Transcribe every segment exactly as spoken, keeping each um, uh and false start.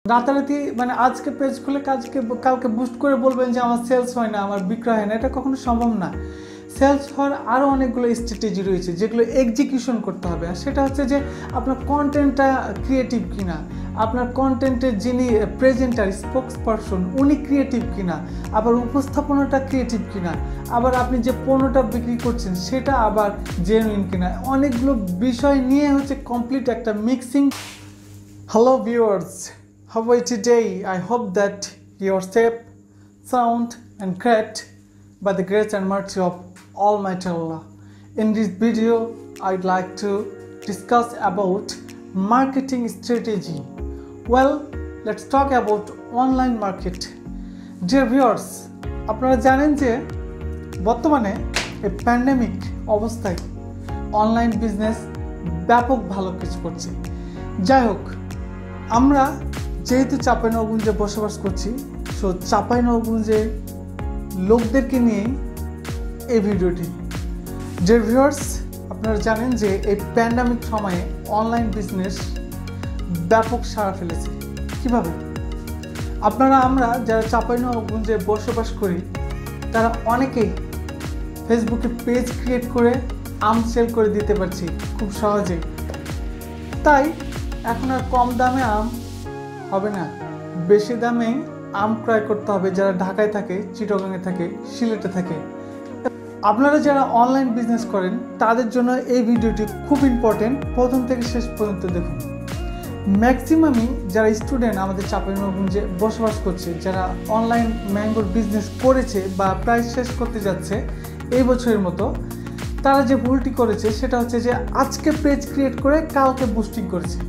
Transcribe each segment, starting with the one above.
রাতারাতি মানে আজকে পেজ খুলে কাজকে কালকে বুস্ট করে বলবেন যে আমার সেলস হয় না, আমার বিক্রয় হয় না, এটা কখনো সম্ভব না। সেলস হওয়ার আরও অনেকগুলো স্ট্র্যাটেজি রয়েছে যেগুলো এক্সিকিউশন করতে হবে। আর সেটা হচ্ছে যে আপনার কন্টেন্টটা ক্রিয়েটিভ কিনা, আপনার কন্টেন্টের যিনি প্রেজেন্টার স্পোক্স পারসন উনি ক্রিয়েটিভ কিনা, আবার উপস্থাপনাটা ক্রিয়েটিভ কিনা, আবার আপনি যে পণ্যটা বিক্রি করছেন সেটা আবার জেনুইন কিনা, অনেকগুলো বিষয় নিয়ে হচ্ছে কমপ্লিট একটা mixing. Hello viewers, how are you today? I hope that you are safe, sound and great by the grace and mercy of Almighty Allah. In this video, I'd like to discuss about marketing strategy. Well, let's talk about online market. Dear viewers, আপনারা জানেন যে বর্তমানে এই pandemic অবস্থায় online business ব্যাপক ভালো কিছু করছে। যাই হোক, আমরা যেহেতু চাঁপাইনবাবগঞ্জে বসবাস করছি, সো চাঁপাইনবাবগঞ্জের লোকদেরকে নিয়েই এই ভিডিওটি। ডিয়ার ভিউয়ার্স, আপনারা জানেন যে এই প্যান্ডেমিক সময়ে অনলাইন বিজনেস ব্যাপক সাড়া ফেলেছে। কিভাবে? আপনারা আমরা যারা চাঁপাইনবাবগঞ্জে বসবাস করি তারা অনেকেই ফেসবুকে পেজ ক্রিয়েট করে আম সেল করে দিতে পারছি খুব সহজেই। তাই এখন আর কম দামে আম হবে না, বেশি দামে আম ক্রয় করতে হবে যারা ঢাকায় থাকে, চিটাগাংয়ে থাকে, সিলেটে থাকে। আপনারা যারা অনলাইন বিজনেস করেন তাদের জন্য এই ভিডিওটি খুব ইম্পর্টেন্ট, প্রথম থেকে শেষ পর্যন্ত দেখুন। ম্যাক্সিমামই যারা স্টুডেন্ট আমাদের চাঁপাইনবাবগঞ্জে বসবাস করছে, যারা অনলাইন ম্যাঙ্গোর বিজনেস করেছে বা প্রায় শেষ করতে যাচ্ছে এই বছরের মতো, তারা যে ভুলটি করেছে সেটা হচ্ছে যে আজকে পেজ ক্রিয়েট করে কালকে বুস্টিং করেছে।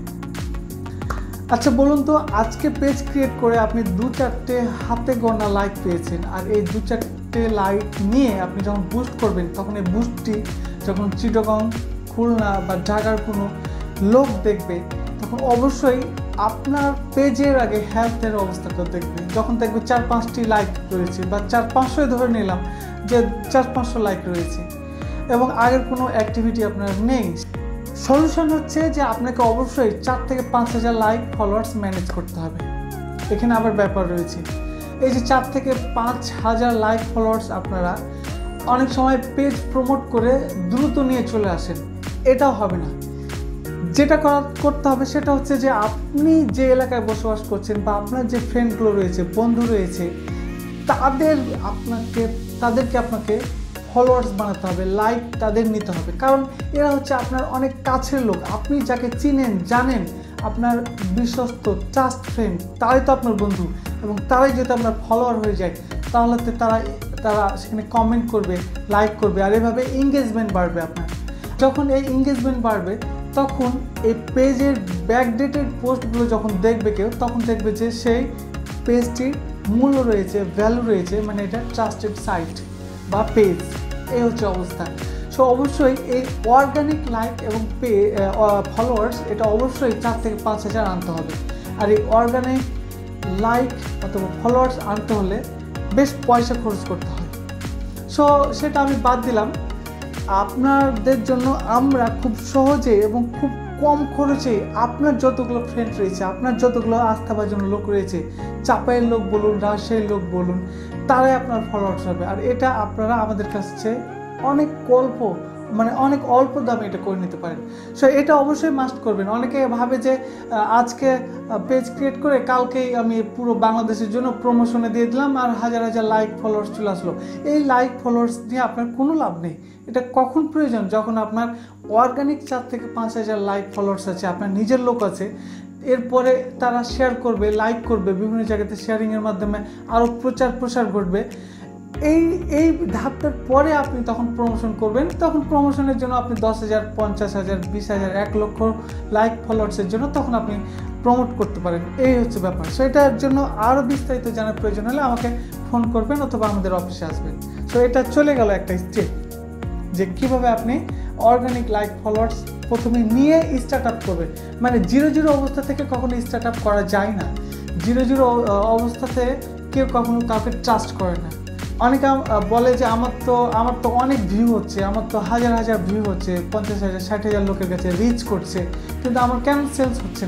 আচ্ছা বলুন তো, আজকে পেজ ক্রিয়েট করে আপনি দু চারটে হাতে গোনা লাইক পেয়েছেন, আর এই দু চারটে লাইক নিয়ে আপনি যখন বুস্ট করবেন তখন এই বুস্টটি যখন চিটাগং, খুলনা বা ঢাকার কোনো লোক দেখবে তখন অবশ্যই আপনার পেজের আগে হেলথের অবস্থাটা দেখবে। যখন দেখবে চার পাঁচটি লাইক রয়েছে বা চার পাঁচশোই ধরে নিলাম যে চার পাঁচশো লাইক রয়েছে এবং আগের কোনো অ্যাক্টিভিটি আপনার নেই, সলিউশন হচ্ছে যে আপনাকে অবশ্যই চার থেকে পাঁচ হাজার লাইক ফলোয়ার্স ম্যানেজ করতে হবে। এখানে আবার ব্যাপার রয়েছে, এই যে চার থেকে পাঁচ হাজার লাইক ফলোয়ার্স আপনারা অনেক সময় পেজ প্রমোট করে দ্রুত নিয়ে চলে আসেন, এটাও হবে না। যেটা করা করতে হবে সেটা হচ্ছে যে আপনি যে এলাকায় বসবাস করছেন বা আপনার যে ফ্রেন্ডগুলো রয়েছে, বন্ধু রয়েছে, তাদের আপনাকে তাদেরকে আপনাকে ফলোয়ার্স বানাতে হবে, লাইক তাদের নিতে হবে, কারণ এরা হচ্ছে আপনার অনেক কাছের লোক। আপনি যাকে চিনেন, জানেন, আপনার বিশ্বস্ত ট্রাস্ট ফ্রেন্ড, তারাই তো আপনার বন্ধু, এবং তারাই যদি আপনার ফলোয়ার হয়ে যায় তাহলে তো তারা তারা সেখানে কমেন্ট করবে, লাইক করবে, আর এভাবে এঙ্গেজমেন্ট বাড়বে আপনার। যখন এই এঙ্গেজমেন্ট বাড়বে তখন এই পেজের ব্যাকডেটেড পোস্টগুলো যখন দেখবে কেউ, তখন দেখবে যে সেই পেজটির মূল্য রয়েছে, ভ্যালু রয়েছে, মানে এটা ট্রাস্টেড সাইট বা পেজ, এই হচ্ছে অবস্থা। সো অবশ্যই এই অর্গানিক লাইক এবং পে ফলোয়ার্স এটা অবশ্যই চার থেকে পাঁচ হাজার আনতে হবে। আর এই অর্গানিক লাইক অথবা ফলোয়ার্স আনতে হলে বেশ পয়সা খরচ করতে হয়। সো সেটা আমি বাদ দিলাম। আপনাদের জন্য আমরা খুব সহজে এবং খুব কম খরচে আপনার যতগুলো ফ্রেন্ড রয়েছে, আপনার যতগুলো আস্থাভাজন লোক রয়েছে, চাপাইয়ের লোক বলুন, রাজশাহীর লোক বলুন, তারাই আপনার ফলোয়ার্স হবে। আর এটা আপনারা আমাদের কাছে অনেক অল্প মানে অনেক অল্প দামে এটা করে নিতে পারেন। সো এটা অবশ্যই মাস্ট করবেন। অনেকে ভাবে যে আজকে পেজ ক্রিয়েট করে কালকেই আমি পুরো বাংলাদেশের জন্য প্রমোশনে দিয়ে দিলাম আর হাজার হাজার লাইক ফলোয়ার্স চলে আসলো। এই লাইক ফলোয়ার্স দিয়ে আপনার কোনো লাভ নেই। এটা কখন প্রয়োজন? যখন আপনার অর্গানিক চার থেকে পাঁচ হাজার লাইক ফলোয়ার্স আছে, আপনার নিজের লোক আছে, এরপরে তারা শেয়ার করবে, লাইক করবে, বিভিন্ন জায়গাতে শেয়ারিংয়ের মাধ্যমে আরও প্রচার প্রসার ঘটবে। এই এই ধাপটার পরে আপনি তখন প্রমোশন করবেন। তখন প্রমোশনের জন্য আপনি দশ হাজার, পঞ্চাশ হাজার, বিশ হাজার, এক লক্ষ লাইক ফলোয়ার্সের জন্য তখন আপনি প্রমোট করতে পারেন। এই হচ্ছে ব্যাপার। সো এটার জন্য আরও বিস্তারিত জানার প্রয়োজন হলে আমাকে ফোন করবেন অথবা আমাদের অফিসে আসবেন। সো এটা চলে গেল একটা স্টেপ, যে কীভাবে আপনি অর্গানিক লাইক ফলোয়ার্স প্রথমে নিয়ে স্টার্ট আপ করবেন। মানে জিরো জিরো অবস্থা থেকে কখনো স্টার্ট আপ করা যায় না। জিরো জিরো অবস্থাতে কেউ কখনো কাউকে ট্রাস্ট করে না। অনেকে বলে যে আমার তো আমার তো অনেক ভিউ হচ্ছে, আমার তো হাজার হাজার ভিউ হচ্ছে, পঞ্চাশ হাজার, ষাট হাজার লোকের কাছে রিচ করছে, কিন্তু আমার কেন সেলস হচ্ছে না?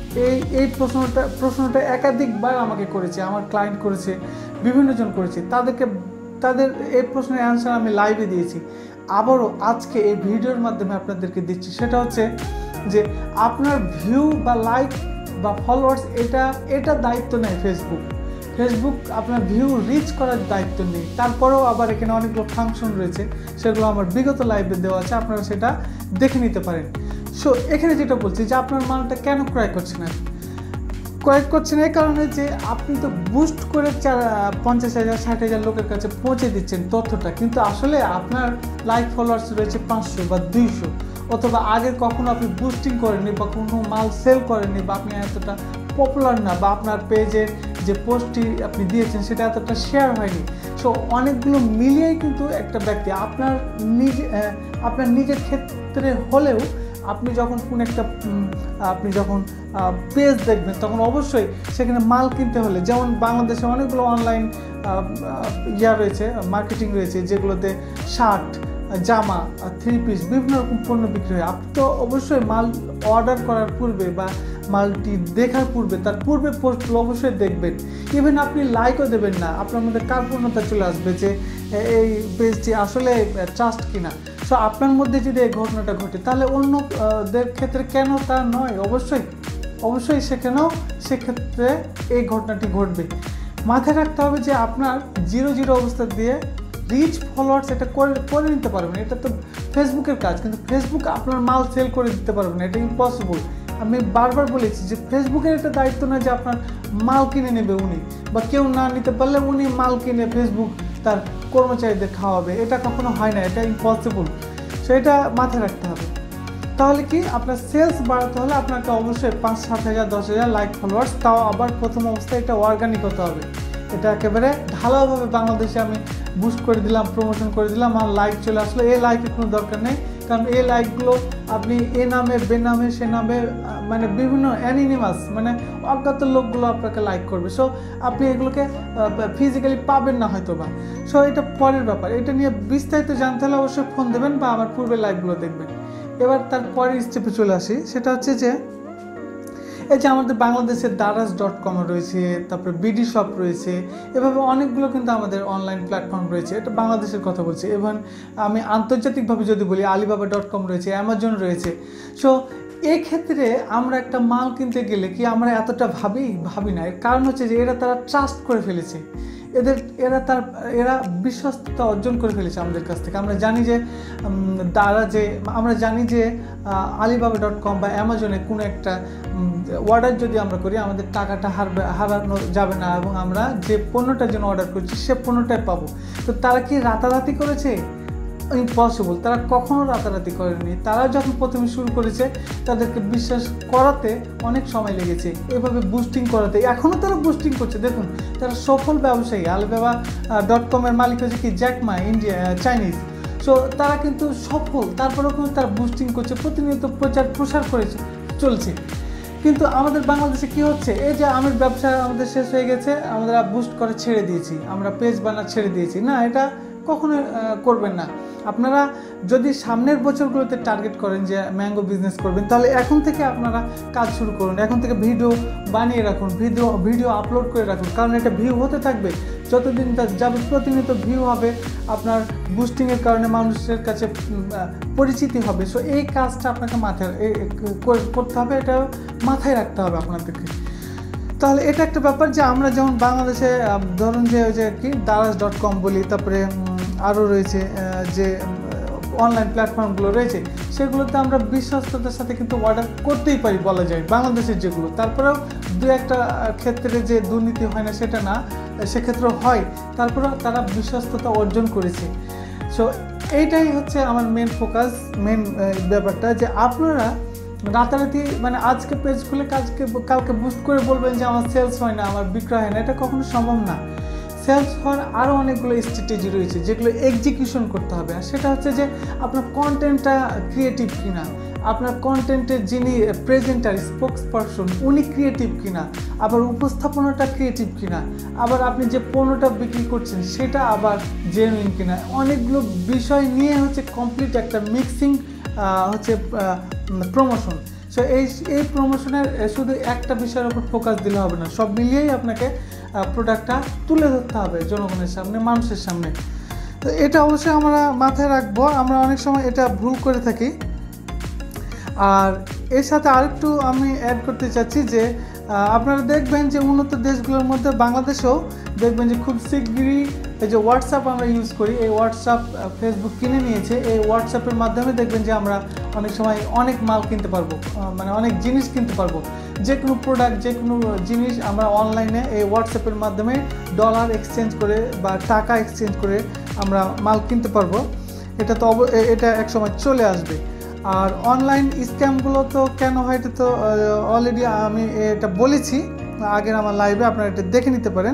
এই এই প্রশ্নটা প্রশ্নটা একাধিকবার আমাকে করেছে, আমার ক্লায়েন্ট করেছে, বিভিন্নজন করেছে, তাদেরকে তাদের এই প্রশ্নের অ্যান্সার আমি লাইভে দিয়েছি। আবারও আজকে এই ভিডিওর মাধ্যমে আপনাদেরকে দিচ্ছি। সেটা হচ্ছে যে আপনার ভিউ বা লাইক বা ফলোয়ার্স এটা এটা দায়িত্ব নেয় ফেসবুক। ফেসবুক আপনার ভিউ রিচ করার দায়িত্ব নেই। তারপরেও আবার এখানে অনেকগুলো ফাংশন রয়েছে, সেগুলো আমার বিগত লাইভে দেওয়া আছে, আপনারা সেটা দেখে নিতে পারেন। সো এখানে যেটা বলছি যে আপনার মালটা কেন ক্রয় করছে না, ক্রয় করছেন এই কারণে যে আপনি তো বুস্ট করে চার পঞ্চাশ হাজার ষাট হাজার লোকের কাছে পৌঁছে দিচ্ছেন তথ্যটা, কিন্তু আসলে আপনার লাইক ফলোয়ার্স রয়েছে পাঁচশো বা দুইশো, অথবা আগে কখনো আপনি বুস্টিং করেননি বা কোনো মাল সেল করেননি, বা আপনি এতটা পপুলার না, বা আপনার পেজের যে পোস্টটি আপনি দিয়েছেন সেটা এতটা শেয়ার হয়নি। সো অনেকগুলো মিলিয়েই কিন্তু একটা ব্যক্তি আপনার নিজে আপনার নিজের ক্ষেত্রে হলেও আপনি যখন কোনো একটা আপনি যখন পেজ দেখবেন তখন অবশ্যই সেখানে মাল কিনতে হলে, যেমন বাংলাদেশে অনেকগুলো অনলাইন ইয়া রয়েছে, মার্কেটিং রয়েছে, যেগুলোতে শার্ট, জামা, থ্রি পিস, বিভিন্ন রকম পণ্য বিক্রি হয়। আপনি তো অবশ্যই মাল অর্ডার করার পূর্বে বা মালটি দেখার পূর্বে তার পূর্বে পোস্টগুলো অবশ্যই দেখবেন। ইভেন আপনি লাইকও দেবেন না, আপনার মধ্যে কার্পণ্যতা চলে আসবে যে এই পেজটি আসলে ট্রাস্ট কিনা। সো আপনার মধ্যে যদি এই ঘটনাটা ঘটে তাহলে অন্যদের ক্ষেত্রে কেন তা নয়, অবশ্যই অবশ্যই সেখানেও সেক্ষেত্রে এই ঘটনাটি ঘটবে। মাথায় রাখতে হবে যে আপনার জিরো জিরো অবস্থা দিয়ে রিচ ফলোয়ার্স এটা করে করে নিতে পারবেন, এটা তো ফেসবুকের কাজ, কিন্তু ফেসবুক আপনার মাল সেল করে দিতে পারবে না, এটা ইম্পসিবল। আমি বারবার বলেছি যে ফেসবুকের এটা দায়িত্ব না যে আপনার মাল কিনে নেবে উনি, বা কেউ না নিতে পারলে উনি মাল কিনে ফেসবুক তার কর্মচারীদের খাওয়াবে, এটা কখনো হয় না, এটা ইম্পসিবল। সো এটা মাথায় রাখতে হবে। তাহলে কি আপনার সেলস বাড়াতে হলে আপনাকে অবশ্যই পাঁচ সাত হাজার দশ হাজার লাইক ফলোয়ার্স, তাও আবার প্রথম অবস্থায় এটা অর্গানিক হতে হবে। এটা একেবারে ঢালাওভাবে বাংলাদেশে আমি বুস্ট করে দিলাম, প্রমোশন করে দিলাম আর লাইক চলে আসলো, এই লাইকের কোনো দরকার নেই। কারণ এই লাইকগুলো আপনি এ নামে বে নামে সে নামে মানে বিভিন্ন অ্যানিনিমাস মানে অজ্ঞাত লোকগুলো আপনাকে লাইক করবে। সো আপনি এগুলোকে ফিজিক্যালি পাবেন না হয়তো বা। সো এটা পরের ব্যাপার, এটা নিয়ে বিস্তারিত জানতে হলে অবশ্যই ফোন দেবেন বা আমার পূর্বের লাইকগুলো দেখবেন। এবার তার পরের স্টেপে চলে আসি, সেটা হচ্ছে যে এই যে আমাদের বাংলাদেশের দারাজ ডট কম রয়েছে, তারপরে বিডি শপ রয়েছে, এভাবে অনেকগুলো কিন্তু আমাদের অনলাইন প্ল্যাটফর্ম রয়েছে, এটা বাংলাদেশের কথা বলছি। এবং আমি আন্তর্জাতিকভাবে যদি বলি আলিবাবা ডট কম রয়েছে, অ্যামাজন রয়েছে। সো এক্ষেত্রে আমরা একটা মাল কিনতে গেলে কি আমরা এতটা ভাবি ভাবি না, এর কারণ হচ্ছে যে এরা তারা ট্রাস্ট করে ফেলেছে, এদের এরা তার এরা বিশ্বস্ততা অর্জন করে ফেলেছে আমাদের কাছ থেকে। আমরা জানি যে দ্বারা যে আমরা জানি যে আলিবাবা ডট কম বা অ্যামাজনে কোনো একটা অর্ডার যদি আমরা করি আমাদের টাকাটা হারবে হারানো যাবে না, এবং আমরা যে পণ্যটার জন্য অর্ডার করছি সে পণ্যটাই পাবো। তো তারা কি রাতারাতি করেছে? ইম্পসিবল, তারা কখনো রাতারাতি করেনি। তারা যখন প্রথমে শুরু করেছে তাদেরকে বিশ্বাস করাতে অনেক সময় লেগেছে, এভাবে বুস্টিং করাতে, এখনও তারা বুস্টিং করছে। দেখুন তারা সফল ব্যবসায়ী। আলিবাবা ডট কমের মালিক হচ্ছে কি Jack Ma, India Chinese. So তারা কিন্তু সফল, তারপরেও কিন্তু তারা বুস্টিং করছে, প্রতিনিয়ত প্রচার প্রসার করেছে চলছে। কিন্তু আমাদের বাংলাদেশে কি হচ্ছে, এই যে আমের ব্যবসা আমাদের শেষ হয়ে গেছে, আমরা বুস্ট করে ছেড়ে দিয়েছি, আমরা পেজ বানা ছেড়ে দিয়েছি। না, এটা কখনো করবেন না। আপনারা যদি সামনের বছরগুলোতে টার্গেট করেন যে ম্যাঙ্গো বিজনেস করবেন, তাহলে এখন থেকে আপনারা কাজ শুরু করুন, এখন থেকে ভিডিও বানিয়ে রাখুন, ভিডিও ভিডিও আপলোড করে রাখুন, কারণ এটা ভিউ হতে থাকবে। যতদিন যাবে প্রতিনিয়ত ভিউ হবে, আপনার বুস্টিংয়ের কারণে মানুষের কাছে পরিচিতি হবে। সো এই কাজটা আপনাকে মাথায় করতে হবে, এটা মাথায় রাখতে হবে আপনাদেরকে। তাহলে এটা একটা ব্যাপার যে আমরা যেমন বাংলাদেশে ধরুন যে ওই যে কি দারাজ ডট কম বলি, তারপরে আরও রয়েছে যে অনলাইন প্ল্যাটফর্মগুলো রয়েছে, সেগুলোতে আমরা বিশ্বস্ততার সাথে কিন্তু অর্ডার করতেই পারি বলা যায় বাংলাদেশের যেগুলো। তারপরেও দু একটা ক্ষেত্রে যে দুর্নীতি হয় না সেটা না, সেক্ষেত্রেও হয়, তারপরেও তারা বিশ্বস্ততা অর্জন করেছে। সো এইটাই হচ্ছে আমার মেন ফোকাস, মেন ব্যাপারটা যে আপনারা রাতারাতি মানে আজকে পেজ খুলে কাজকে কালকে বুস্ট করে বলবেন যে আমার সেলস হয় না, আমার বিক্রয় হয় না, এটা কখনো সম্ভব না। সেলস হওয়ার আরও অনেকগুলো স্ট্র্যাটেজি রয়েছে যেগুলো এক্সিকিউশন করতে হবে। আর সেটা হচ্ছে যে আপনার কন্টেন্টটা ক্রিয়েটিভ কিনা, আপনার কন্টেন্টের যিনি প্রেজেন্টার স্পোক্স পারসন উনি ক্রিয়েটিভ কিনা, আবার উপস্থাপনাটা ক্রিয়েটিভ কিনা, আবার আপনি যে পণ্যটা বিক্রি করছেন সেটা আবার জেনুইন কিনা, অনেকগুলো বিষয় নিয়ে হচ্ছে কমপ্লিট একটা মিক্সিং হচ্ছে প্রমোশন। সো এই এই প্রমোশনের শুধু একটা বিষয়ের উপর ফোকাস দিলে হবে না, সব মিলিয়েই আপনাকে প্রোডাক্টটা তুলে ধরতে হবে জনগণের সামনে, মানুষের সামনে। তো এটা অবশ্যই আমরা মাথায় রাখবো, আমরা অনেক সময় এটা ভুল করে থাকি। আর এর সাথে আরেকটু আমি অ্যাড করতে চাচ্ছি যে আপনারা দেখবেন যে উন্নত দেশগুলোর মধ্যে বাংলাদেশেও দেখবেন যে খুব শীঘ্রই এই যে হোয়াটসঅ্যাপ আমরা ইউজ করি, এই হোয়াটসঅ্যাপ ফেসবুক কিনে নিয়েছে, এই হোয়াটসঅ্যাপের মাধ্যমে দেখবেন যে আমরা অনেক সময় অনেক মাল কিনতে পারবো, মানে অনেক জিনিস কিনতে পারবো, যে কোনো প্রোডাক্ট যে কোনো জিনিস আমরা অনলাইনে এই হোয়াটসঅ্যাপের মাধ্যমে ডলার এক্সচেঞ্জ করে বা টাকা এক্সচেঞ্জ করে আমরা মাল কিনতে পারবো। এটা তো এটা এক সময় চলে আসবে। আর অনলাইন স্ক্যামগুলো তো কেন হয় এটা তো অলরেডি আমি এটা বলেছি আগের আমার লাইভে, আপনারা এটা দেখে নিতে পারেন।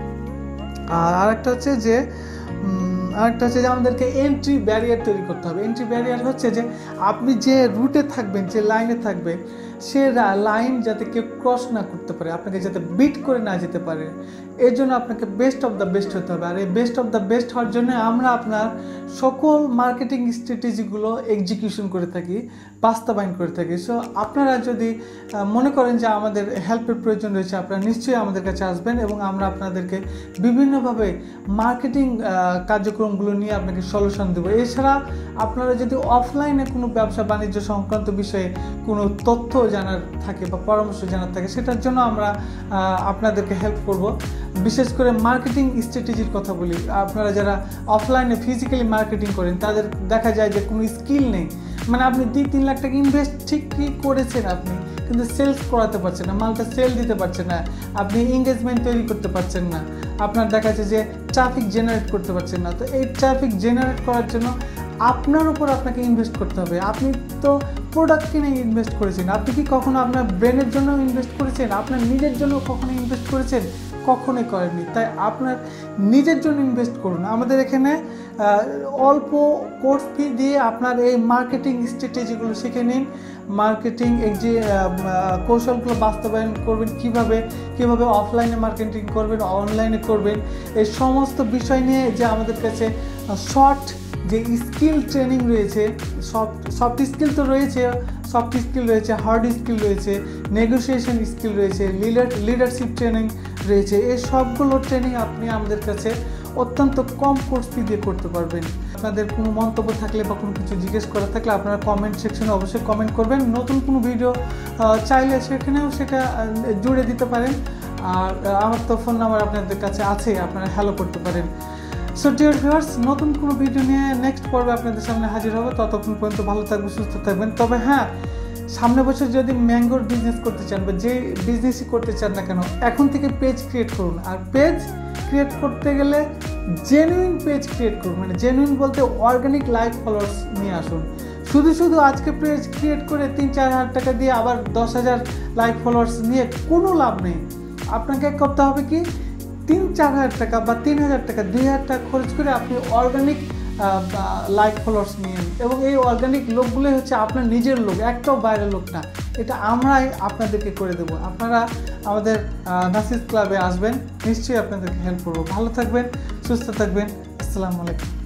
আর আরেকটা হচ্ছে যে আরেকটা হচ্ছে যে আমাদেরকে এন্ট্রি ব্যারিয়ার তৈরি করতে হবে। এন্ট্রি ব্যারিয়ার হচ্ছে যে আপনি যে রুটে থাকবেন, যে লাইনে থাকবেন, সে লাইন যাতে কেউ ক্রস না করতে পারে, আপনাকে যাতে বিট করে না যেতে পারে, এর জন্য আপনাকে বেস্ট অফ দ্য বেস্ট হতে হবে। আর এই বেস্ট অফ দ্য বেস্ট হওয়ার জন্য আমরা আপনার সকল মার্কেটিং স্ট্র্যাটেজিগুলো এক্সিকিউশন করে থাকি, বাস্তবায়ন করে থাকি। সো আপনারা যদি মনে করেন যে আমাদের হেল্পের প্রয়োজন রয়েছে, আপনারা নিশ্চয়ই আমাদের কাছে আসবেন এবং আমরা আপনাদেরকে বিভিন্নভাবে মার্কেটিং কার্যক্রমগুলো নিয়ে আপনাকে সলিউশন দেবো। এছাড়া আপনারা যদি অফলাইনে কোনো ব্যবসা বাণিজ্য সংক্রান্ত বিষয়ে কোনো তথ্য জানার থাকে বা পরামর্শ জানার থাকে, সেটার জন্য আমরা আপনাদেরকে হেল্প করব। বিশেষ করে মার্কেটিং স্ট্র্যাটেজির কথা বলি, আপনারা যারা অফলাইনে ফিজিক্যালি মার্কেটিং করেন তাদের দেখা যায় যে কোনো স্কিল নেই, মানে আপনি দুই তিন লাখ টাকা ইনভেস্ট ঠিকই করেছেন আপনি, কিন্তু সেলস করাতে পারছেন না, মালটা সেল দিতে পারছেন না, আপনি এঙ্গেজমেন্ট তৈরি করতে পারছেন না, আপনার দেখা যাচ্ছে যে ট্রাফিক জেনারেট করতে পারছেন না। তো এই ট্রাফিক জেনারেট করার জন্য আপনার উপর আপনাকে ইনভেস্ট করতে হবে। আপনি তো প্রোডাক্ট কিনে ইনভেস্ট করেছেন, আপনি কি কখনো আপনার ব্রেনের জন্য ইনভেস্ট করেছেন? আপনার নিজের জন্য কখনো ইনভেস্ট করেছেন? কখনোই করেননি। তাই আপনার নিজের জন্য ইনভেস্ট করুন। আমাদের এখানে অল্প কোর্স ফি দিয়ে আপনার এই মার্কেটিং স্ট্র্যাটেজিগুলো শিখে নিন, মার্কেটিং এই যে কৌশলগুলো বাস্তবায়ন করবেন, কিভাবে কিভাবে অফলাইনে মার্কেটিং করবেন, অনলাইনে করবেন, এই সমস্ত বিষয় নিয়ে যে আমাদের কাছে শর্ট যে স্কিল ট্রেনিং রয়েছে, সফট সফট স্কিল তো রয়েছে, সফট স্কিল রয়েছে, হার্ড স্কিল রয়েছে, নেগোসিয়েশন স্কিল রয়েছে, লিডার লিডারশিপ ট্রেনিং রয়েছে, এই সবগুলো ট্রেনিং আপনি আমাদের কাছে অত্যন্ত কম কোর্স ফি দিয়ে করতে পারবেন। আপনাদের কোনো মন্তব্য থাকলে বা কোনো কিছু জিজ্ঞেস করা থাকলে আপনারা কমেন্ট সেকশনে অবশ্যই কমেন্ট করবেন। নতুন কোনো ভিডিও চাইলে সেখানেও সেটা জুড়ে দিতে পারেন। আর আমার তো ফোন নাম্বার আপনাদের কাছে আছে, আপনারা হ্যালো করতে পারেন। সো ডিয়ার ভিউয়ার্স, নতুন কোনো ভিডিও নিয়ে নেক্সট পর্বে আপনাদের সামনে হাজির হবো। ততক্ষণ পর্যন্ত ভালো থাকবেন, সুস্থ থাকবেন। তবে হ্যাঁ, সামনে বছর যদি ম্যাঙ্গোর বিজনেস করতে চান বা যে বিজনেসই করতে চান না কেন, এখন থেকে পেজ ক্রিয়েট করুন। আর পেজ ক্রিয়েট করতে গেলে জেনুইন পেজ ক্রিয়েট করুন, মানে জেনুইন বলতে অর্গানিক লাইক ফলোয়ার্স নিয়ে আসুন। শুধু শুধু আজকে পেজ ক্রিয়েট করে তিন চার হাজার টাকা দিয়ে আবার দশ হাজার লাইক ফলোয়ার্স নিয়ে কোনো লাভ নেই। আপনাকে করতে হবে কি, তিন চার হাজার টাকা বা তিন হাজার টাকা দুই হাজার টাকা খরচ করে আপনি অর্গানিক লাইক ফলোয়ার্স নিন, এবং এই অর্গানিক লোকগুলোই হচ্ছে আপনার নিজের লোক, একটাও বাইরের লোক না। এটা আমরাই আপনাদেরকে করে দেবো। আপনারা আমাদের নাসিস ক্লাবে আসবেন, নিশ্চয়ই আপনাদেরকে হেল্প করবো। ভালো থাকবেন, সুস্থ থাকবেন। আসসালামু আলাইকুম।